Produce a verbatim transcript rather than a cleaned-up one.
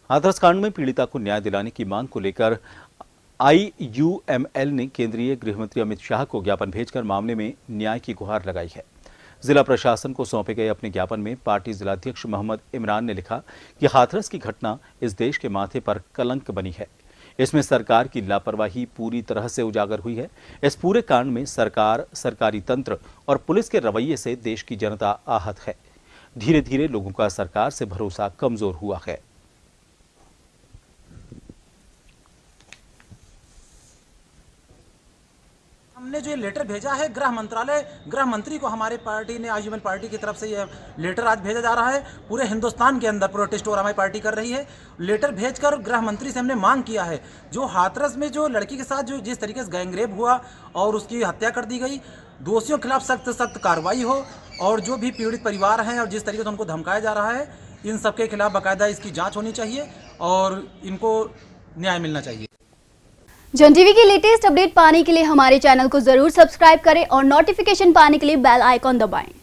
हाथरस कांड में पीड़िता को न्याय दिलाने की मांग को लेकर आई यू एम एल ने केंद्रीय गृह मंत्री अमित शाह को ज्ञापन भेजकर मामले में न्याय की गुहार लगाई है। जिला प्रशासन को सौंपे गए अपने ज्ञापन में पार्टी जिलाध्यक्ष मोहम्मद इमरान ने लिखा कि हाथरस की घटना इस देश के माथे पर कलंक बनी है। इसमें सरकार की लापरवाही पूरी तरह से उजागर हुई है। इस पूरे कांड में सरकार, सरकारी तंत्र और पुलिस के रवैये से देश की जनता आहत है। धीरे धीरे लोगों का सरकार से भरोसा कमजोर हुआ है। हमने जो ये लेटर भेजा है गृह मंत्रालय गृह मंत्री को, हमारे पार्टी ने आईयूएमएल पार्टी की तरफ से ये लेटर आज भेजा जा रहा है। पूरे हिंदुस्तान के अंदर प्रोटेस्ट और हमारी पार्टी कर रही है। लेटर भेजकर गृह मंत्री से हमने मांग किया है, जो हाथरस में जो लड़की के साथ जो जिस तरीके से गैंगरेप हुआ और उसकी हत्या कर दी गई, दोषियों के खिलाफ सख्त सख्त कार्रवाई हो और जो भी पीड़ित परिवार हैं और जिस तरीके से उनको धमकाया जा रहा है, इन सबके खिलाफ बाकायदा इसकी जाँच होनी चाहिए और इनको न्याय मिलना चाहिए। जन टीवी की लेटेस्ट अपडेट पाने के लिए हमारे चैनल को जरूर सब्सक्राइब करें और नोटिफिकेशन पाने के लिए बेल आइकॉन दबाएं।